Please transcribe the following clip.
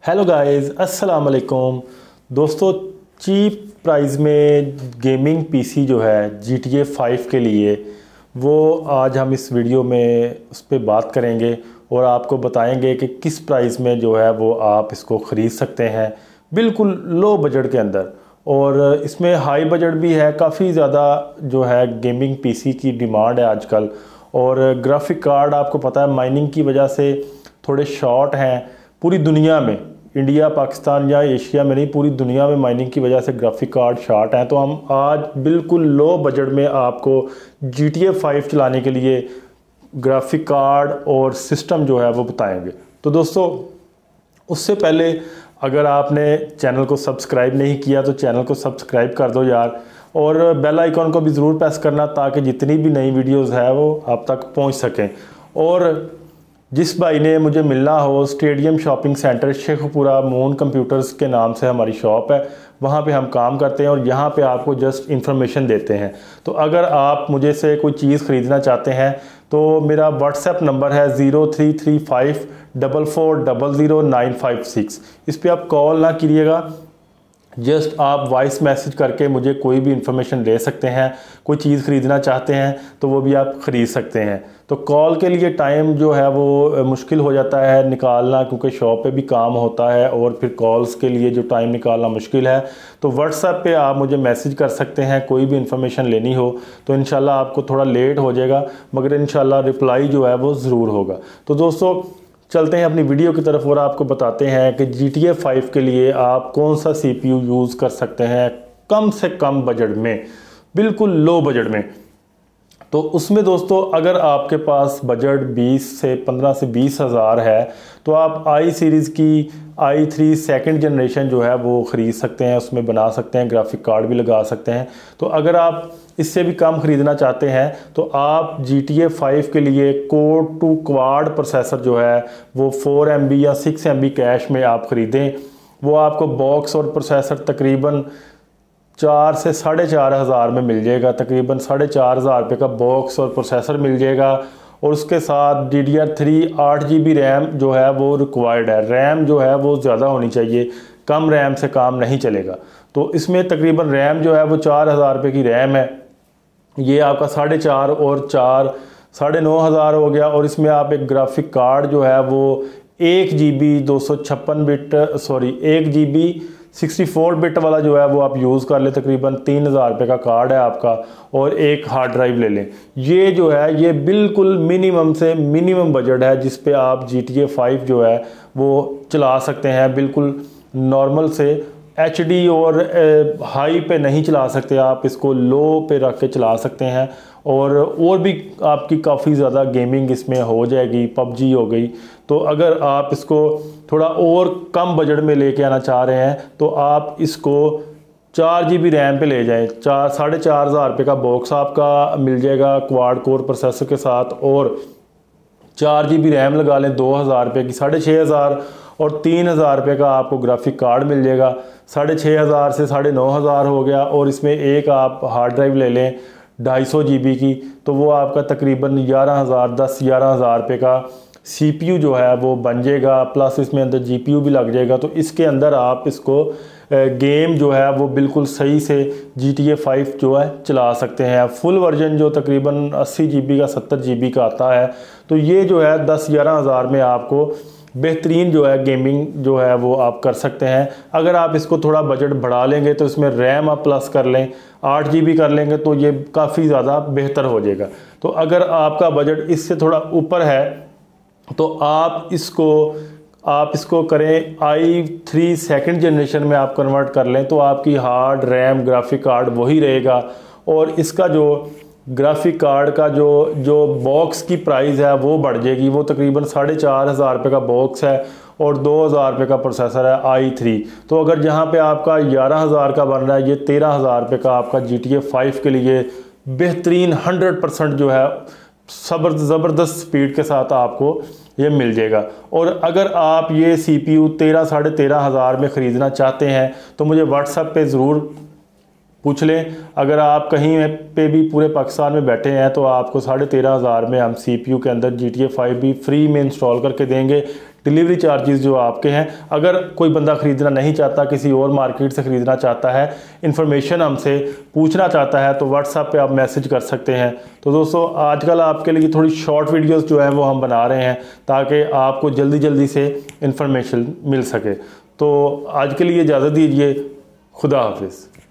Hello guys, अस्सलाम वालेकुम दोस्तों। चीप प्राइस में गेमिंग पीसी जो है GTA 5 के लिए वो आज हम इस वीडियो में उस पर बात करेंगे और आपको बताएंगे कि किस प्राइस में जो है वो आप इसको ख़रीद सकते हैं बिल्कुल लो बजट के अंदर। और इसमें हाई बजट भी है, काफ़ी ज़्यादा जो है गेमिंग पीसी की डिमांड है आजकल। और ग्राफिक कार्ड आपको पता है माइनिंग की वजह से थोड़े शॉर्ट हैं पूरी दुनिया में, इंडिया पाकिस्तान या एशिया में नहीं, पूरी दुनिया में माइनिंग की वजह से ग्राफिक कार्ड शॉर्ट हैं। तो हम आज बिल्कुल लो बजट में आपको GTA 5 चलाने के लिए ग्राफिक कार्ड और सिस्टम जो है वो बताएंगे। तो दोस्तों उससे पहले अगर आपने चैनल को सब्सक्राइब नहीं किया तो चैनल को सब्सक्राइब कर दो यार, और बेल आइकॉन को भी ज़रूर प्रेस करना ताकि जितनी भी नई वीडियोस है वो आप तक पहुंच सकें। और जिस भाई ने मुझे मिलना हो, stadium shopping centre Sheikhupura Moon Computers के नाम से हमारी शॉप है, वहाँ पे हम काम करते हैं और यहाँ पे आपको जस्ट इन्फॉर्मेशन देते हैं। तो अगर आप मुझे से कोई चीज़ ख़रीदना चाहते हैं तो मेरा व्हाट्सएप नंबर है 033544000956। इस पर आप कॉल ना कीजिएगा, जस्ट आप वॉइस मैसेज करके मुझे कोई भी इंफॉर्मेशन दे सकते हैं। कोई चीज़ ख़रीदना चाहते हैं तो वो भी आप ख़रीद सकते हैं। तो कॉल के लिए टाइम जो है वो मुश्किल हो जाता है निकालना, क्योंकि शॉप पे भी काम होता है और फिर कॉल्स के लिए जो टाइम निकालना मुश्किल है। तो व्हाट्सएप पे आप मुझे मैसेज कर सकते हैं, कोई भी इंफॉर्मेशन लेनी हो तो इंशाल्लाह आपको थोड़ा लेट हो जाएगा मगर इंशाल्लाह रिप्लाई जो है वो ज़रूर होगा। तो दोस्तों चलते हैं अपनी वीडियो की तरफ और आपको बताते हैं कि GTA 5 के लिए आप कौन सा CPU यूज़ कर सकते हैं कम से कम बजट में, बिल्कुल लो बजट में। तो उसमें दोस्तों अगर आपके पास बजट 15 से 20 हज़ार है तो आप i सीरीज़ की i3 सेकंड जनरेशन जो है वो ख़रीद सकते हैं, उसमें बना सकते हैं, ग्राफिक कार्ड भी लगा सकते हैं। तो अगर आप इससे भी कम ख़रीदना चाहते हैं तो आप GTA 5 के लिए कोर टू क्वाड प्रोसेसर जो है वो 4 MB या 6 MB कैश में आप ख़रीदें। वो आपको बॉक्स और प्रोसेसर तकरीबन 4 से 4,500 हज़ार में मिल जाएगा, तकरीबन 4,500 रुपये का बॉक्स और प्रोसेसर मिल जाएगा। और उसके साथ DDR3 8 GB रैम जो है वो रिक्वायर्ड है। रैम जो है वो ज़्यादा होनी चाहिए, कम रैम से काम नहीं चलेगा। तो इसमें तकरीबन रैम जो है वो 4,000 रुपये की रैम है। ये आपका 4,500 और 4 9,500 हो गया। और इसमें आप एक ग्राफिक कार्ड जो है वो 1 GB 64 बिट वाला जो है वो आप यूज़ कर ले, तकरीबन 3,000 रुपये का कार्ड है आपका, और एक हार्ड ड्राइव ले लें। ये जो है ये बिल्कुल मिनिमम से मिनिमम बजट है जिस पे आप GTA 5 जो है वो चला सकते हैं। बिल्कुल नॉर्मल से HD और हाई पे नहीं चला सकते, आप इसको लो पे रख के चला सकते हैं। और भी आपकी काफ़ी ज़्यादा गेमिंग इसमें हो जाएगी, PUBG हो गई। तो अगर आप इसको थोड़ा और कम बजट में लेके आना चाह रहे हैं तो आप इसको 4 GB रैम पे ले जाएं। 4,500 रुपये का बॉक्स आपका मिल जाएगा क्वाड कोर प्रोसेसर के साथ, और 4 GB रैम लगा लें 2,000 रुपये की, 6,500 और 3,000 रुपये का आपको ग्राफिक कार्ड मिल जाएगा। 6,500 से 9,500 हो गया। और इसमें एक आप हार्ड ड्राइव ले लें 250 GB की, तो वो आपका तकरीबन 10,11,000 रुपये का CPU जो है वो बन जाएगा, प्लस इसमें अंदर GPU भी लग जाएगा। तो इसके अंदर आप इसको गेम जो है वो बिल्कुल सही से GTA 5 जो है चला सकते हैं। फुल वर्जन जो तकरीबन 80 GB का 70 GB का आता है। तो ये जो है 10-11 हज़ार में आपको बेहतरीन जो है गेमिंग जो है वो आप कर सकते हैं। अगर आप इसको थोड़ा बजट बढ़ा लेंगे तो इसमें रैम आप प्लस कर लें, 8 GB कर लेंगे तो ये काफ़ी ज़्यादा बेहतर हो जाएगा। तो अगर आपका बजट इससे थोड़ा ऊपर है तो आप इसको करें i3 सेकंड जनरेशन में आप कन्वर्ट कर लें, तो आपकी हार्ड रैम ग्राफिक कार्ड वही रहेगा। और इसका जो ग्राफिक कार्ड का जो बॉक्स की प्राइस है वो बढ़ जाएगी। वो तकरीबन 4,500 रुपये का बॉक्स है और 2,000 रुपये का प्रोसेसर है i3। तो अगर जहाँ पे आपका 11,000 का बन रहा है, ये 13,000 रुपये का आपका GTA 5 के लिए बेहतरीन 100% जो है ज़बरदस्त स्पीड के साथ आपको ये मिल जाएगा। और अगर आप ये CPU 13 - 13,000 में ख़रीदना चाहते हैं तो मुझे व्हाट्सएप पे ज़रूर पूछ लें। अगर आप कहीं पे भी पूरे पाकिस्तान में बैठे हैं तो आपको 13,500 में हम CPU के अंदर GTA 5 भी फ्री में इंस्टॉल करके देंगे। डिलीवरी चार्जेस जो आपके हैं। अगर कोई बंदा ख़रीदना नहीं चाहता, किसी और मार्केट से ख़रीदना चाहता है, इन्फॉर्मेशन हमसे पूछना चाहता है, तो व्हाट्सएप पे आप मैसेज कर सकते हैं। तो दोस्तों आजकल आपके लिए थोड़ी शॉर्ट वीडियोस जो है वो हम बना रहे हैं ताकि आपको जल्दी जल्दी से इन्फॉर्मेशन मिल सके। तो आज के लिए इजाज़त दीजिए। खुदा हाफिज़।